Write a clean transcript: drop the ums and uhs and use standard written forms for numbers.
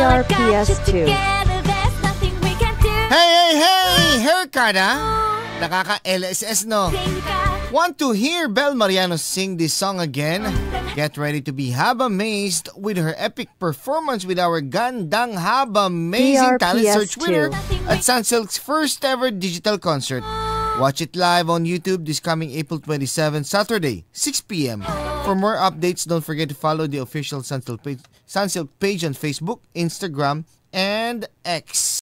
DRPS 2. Hey! Haircut, ha? Nakaka-LSS, no? Want to hear Bel Mariano sing this song again? Get ready to be haba-mazed with her epic performance with our Gandang Haba-Mazing Talent Search winner at Sunsilk's first ever digital concert. Watch it live on YouTube this coming April 27, Saturday, 6 p.m. For more updates, don't forget to follow the official Sunsilk page on Facebook, Instagram, and X.